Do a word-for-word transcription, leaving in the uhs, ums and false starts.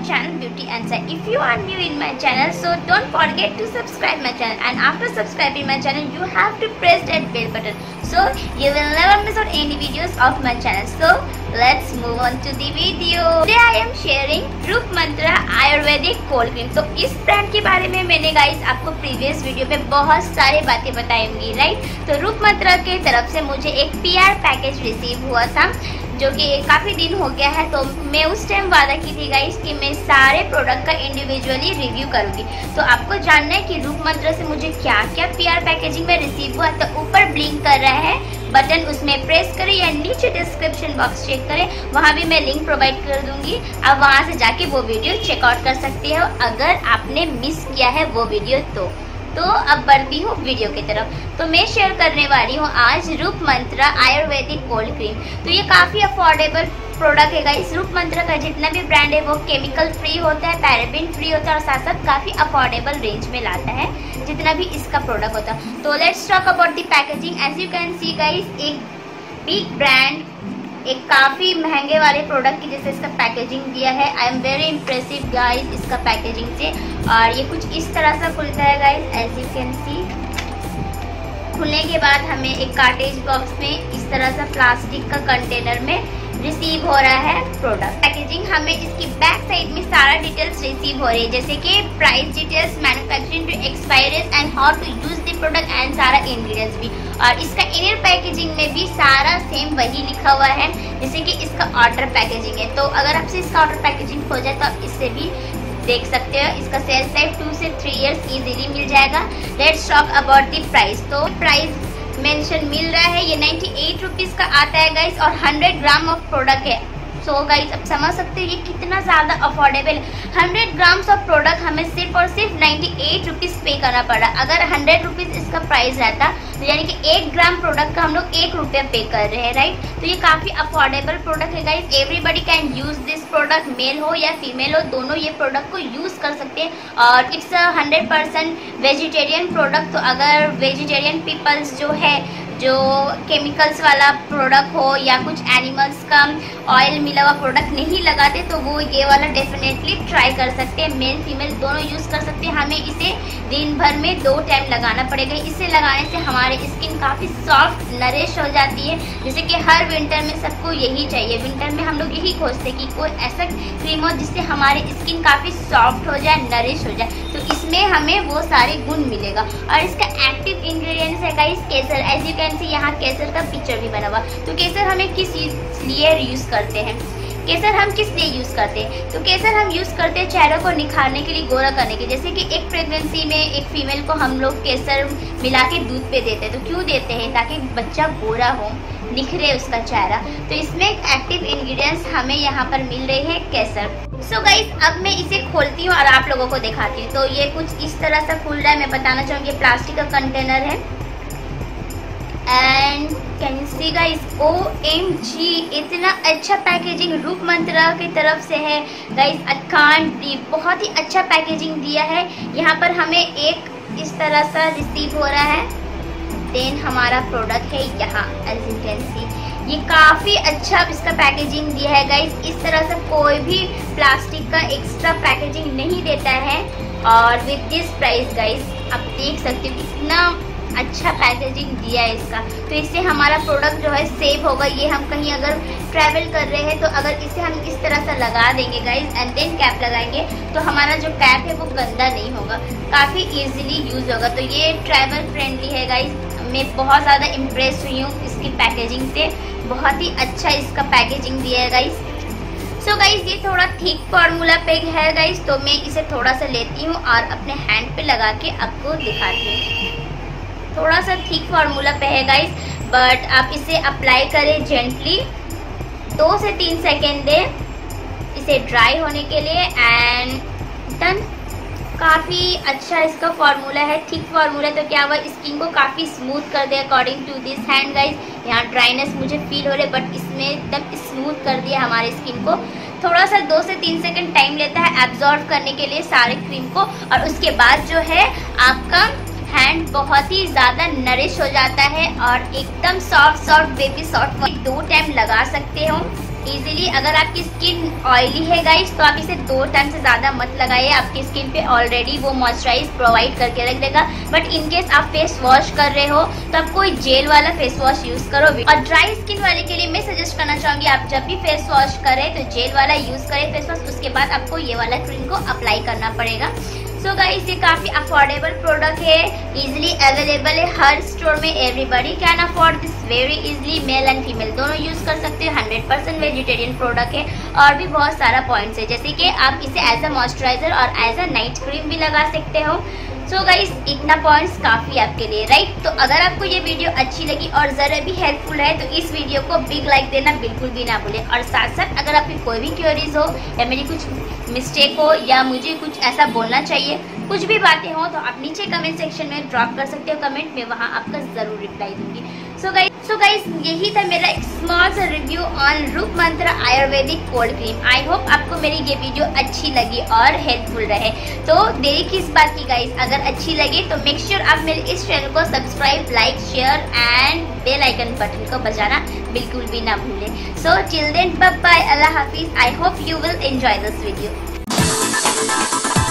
channel Beauty Insight. If you are new in my channel, so don't forget to subscribe my channel, and after subscribing my channel you have to press that bell button so you will never miss out any videos of my channel. So let's move on to the video. Today I am sharing रूप Mantra Ayurvedic cold cream. तो इस brand के बारे में मैंने guys आपको previous video पे बहुत सारे बातें बताई होंगी, राइट। तो रूप मंत्रा के तरफ से मुझे एक पीआर पैकेज रिसीव हुआ था जो कि काफ़ी दिन हो गया है। तो मैं उस टाइम वादा की थी गाइस कि मैं सारे प्रोडक्ट का इंडिविजुअली रिव्यू करूंगी। तो आपको जानना है कि रूप मंत्रा से मुझे क्या क्या पीआर पैकेजिंग में रिसीव हुआ, तो ऊपर ब्लिंक कर रहा है बटन, उसमें प्रेस करें या नीचे डिस्क्रिप्शन बॉक्स चेक करें, वहाँ भी मैं लिंक प्रोवाइड कर दूंगी। आप वहाँ से जाके वो वीडियो चेकआउट कर सकते हो अगर आपने मिस किया है वो वीडियो तो। तो अब बढ़ती हूँ वीडियो की तरफ। तो मैं शेयर करने वाली हूँ आज रूप मंत्रा आयुर्वेदिक कोल्ड क्रीम। तो ये काफ़ी अफोर्डेबल प्रोडक्ट है गाइस। रूप मंत्रा का जितना भी ब्रांड है वो केमिकल फ्री होता है, पैराबेन फ्री होता है और साथ साथ काफ़ी अफोर्डेबल रेंज में लाता है जितना भी इसका प्रोडक्ट होता है। तो let's talk about the packaging. As you can see guys, एक बिग ब्रांड एक काफ़ी महंगे वाले प्रोडक्ट की जैसे इसका पैकेजिंग दिया है। I am very impressive guys इसका पैकेजिंग से। और ये कुछ इस तरह से खुलता है guys, as you can see. खुलने के बाद हमें एक कार्टेज बॉक्स में इस तरह से प्लास्टिक का कंटेनर में रिसीव हो रहा है प्रोडक्ट। पैकेजिंग हमें इसकी बैक साइड में सारा डिटेल्स रिसीव हो रही है, जैसे कि price details, manufacturing to expiry and how to use the product and सारा इंग्रेडिएंट्स भी। और इसका इनर पैकेजिंग में भी सारा सेम वही लिखा हुआ है जैसे कि इसका आउटर पैकेजिंग है। तो अगर आपसे इसका आउटर पैकेजिंग हो जाए तो आप इससे भी देख सकते हो। इसका सेल्फ लाइफ टू से थ्री इयर्स इजीली मिल जाएगा। Let's talk about the price. तो प्राइस मेंशन मिल रहा है, ये नाइन्टी एट रुपीज का आता है गाइस और हंड्रेड ग्राम ऑफ प्रोडक्ट है। सो so गाइस आप समझ सकते हो ये कितना ज़्यादा अफोर्डेबल है। हंड्रेड ग्राम्स ऑफ प्रोडक्ट हमें सिर्फ और सिर्फ नाइन्टी एट रुपीज़ पे करना पड़ा। अगर हंड्रेड रुपीज़ इसका प्राइस रहता तो यानी कि एक ग्राम प्रोडक्ट का हम लोग एक रुपया पे कर रहे हैं, राइट। तो ये काफ़ी अफोर्डेबल प्रोडक्ट है guys. Everybody can use this product, male हो या फीमेल हो, दोनों ये प्रोडक्ट को यूज़ कर सकते हैं। और it's hundred percent vegetarian product. तो अगर वेजिटेरियन पीपल्स जो है जो केमिकल्स वाला प्रोडक्ट हो या कुछ एनिमल्स का ऑयल मिला हुआ प्रोडक्ट नहीं लगाते तो वो ये वाला डेफिनेटली ट्राई कर सकते हैं। मेल फीमेल दोनों यूज़ कर सकते हैं। हमें इसे दिन भर में दो टाइम लगाना पड़ेगा। इसे लगाने से हमारी स्किन काफ़ी सॉफ्ट नरिश हो जाती है, जैसे कि हर विंटर में सबको यही चाहिए। विंटर में हम लोग यही खोजते हैं कि कोई ऐसा क्रीम हो जिससे हमारी स्किन काफ़ी सॉफ्ट हो जाए, नरिश हो जाए। तो इसमें हमें वो सारे गुण मिलेगा। और इसका एक्टिव इंग्रेडिएंट्स है गाइस केसर। एज यू कैन सी यहाँ केसर का पिक्चर भी बना हुआ। तो केसर हमें किस लिए यूज़ करते हैं, केसर हम किस लिए यूज़ करते हैं? तो केसर हम यूज़ करते हैं चेहरे को निखारने के लिए, गोरा करने के। जैसे कि एक प्रेगनेंसी में एक फीमेल को हम लोग केसर मिला के दूध पे देते हैं। तो क्यों देते हैं? ताकि बच्चा गोरा हो, निखरे उसका चेहरा। तो इसमें एक्टिव इंग्रेडिएंट्स हमें यहाँ पर मिल रही है केसर। सो गाइस अब मैं इसे खोलती हूँ और आप लोगों को दिखाती हूँ। तो ये कुछ इस तरह से खुल रहा है। मैं बताना चाहूँगी प्लास्टिक का कंटेनर है and can you see guys, O M G इतना अच्छा पैकेजिंग रूप मंत्रा की तरफ से है गाइस। आई कांट बिलीव, बहुत ही अच्छा पैकेजिंग दिया है। यहाँ पर हमें एक इस तरह सा रिसीव हो रहा है, देन हमारा प्रोडक्ट है यहाँ एज यू कैन सी। ये काफ़ी अच्छा इसका पैकेजिंग दिया है गाइस। इस तरह से कोई भी प्लास्टिक का एक्स्ट्रा पैकेजिंग नहीं देता है। और विद दिस प्राइस गाइस आप देख सकते हो कितना अच्छा पैकेजिंग दिया है इसका। तो इससे हमारा प्रोडक्ट जो है सेव होगा। ये हम कहीं अगर ट्रैवल कर रहे हैं तो अगर इसे हम इस तरह से लगा देंगे गाइस एंड देन कैप लगाएंगे तो हमारा जो कैप है वो गंदा नहीं होगा, काफ़ी इजीली यूज होगा। तो ये ट्रैवल फ्रेंडली है गाइस। मैं बहुत ज़्यादा इम्प्रेस हुई हूँ इसकी पैकेजिंग से। बहुत ही अच्छा इसका पैकेजिंग दिया है गाइस। सो so गाइस ये थोड़ा थिक फार्मूला पैक है गाइस। तो मैं इसे थोड़ा सा लेती हूँ और अपने हैंड पे लगा के आपको दिखाती हूँ। थोड़ा सा थिक फार्मूला पे है गाइस, बट आप इसे अप्लाई करें जेंटली। दो से तीन सेकेंड दें इसे ड्राई होने के लिए एंड डन। काफ़ी अच्छा इसका फार्मूला है, थिक फार्मूला। तो क्या हुआ, स्किन को काफ़ी स्मूथ कर दे according to this hand guys. यहाँ ड्राइनेस मुझे फील हो रहा है बट इसमें एकदम स्मूथ कर दिया हमारे स्किन को। थोड़ा सा दो से तीन सेकंड टाइम लेता है एब्जॉर्ब करने के लिए सारे क्रीम को। और उसके बाद जो है आपका हैंड बहुत ही ज़्यादा नरिश हो जाता है और एकदम सॉफ्ट सॉफ्ट बेबी सॉफ्ट। दो टाइम लगा सकते हो इजीली। अगर आपकी स्किन ऑयली है गाइस तो आप इसे दो टाइम से ज्यादा मत लगाइए, आपकी स्किन पे ऑलरेडी वो मॉइस्चराइज प्रोवाइड करके रख देगा। बट इन केस आप फेस वॉश कर रहे हो तो आप कोई जेल वाला फेस वॉश यूज करो। और ड्राई स्किन वाले के लिए मैं सजेस्ट करना चाहूंगी आप जब भी फेस वॉश करें तो जेल वाला यूज करें फेस वॉश, उसके बाद आपको ये वाला क्रीम को अप्लाई करना पड़ेगा। सो so गाइस ये काफी अफोर्डेबल प्रोडक्ट है, इजीली अवेलेबल है हर स्टोर में। Everybody can afford this very easily, male and female दोनों यूज कर सकते हैं। हंड्रेड परसेंट वेजिटेरियन प्रोडक्ट है और भी बहुत सारा पॉइंट्स है, जैसे कि आप इसे एज अ मॉइस्चराइजर और एज अ नाइट क्रीम भी लगा सकते हो। सो गाइस इतना पॉइंट्स काफी आपके लिए, राइट। तो अगर आपको ये वीडियो अच्छी लगी और जरा भी हेल्पफुल है तो इस वीडियो को बिग लाइक देना बिल्कुल भी ना भूलें। और साथ साथ अगर आपकी कोई भी क्वेरीज हो या मेरी कुछ मिस्टेक हो या मुझे कुछ ऐसा बोलना चाहिए, कुछ भी बातें हो तो आप नीचे कमेंट सेक्शन में ड्रॉप कर सकते हो कमेंट में, वहाँ आपका जरूर रिप्लाई दूंगी। सो गाइस सो गाइस यही था मेरा एक स्मॉल सा review on Roop Mantra Ayurvedic cold cream. I hope आपको मेरी ये वीडियो अच्छी लगी और हेल्पफुल रहे। तो देरी किस बात की गाइस, अगर अच्छी लगे तो मेक श्योर आप मेरे इस चैनल को subscribe, like, share and bell icon button को बजाना बिल्कुल भी ना भूलें। So till then bye bye, अल्लाह हाफिज। I hope you will enjoy this video.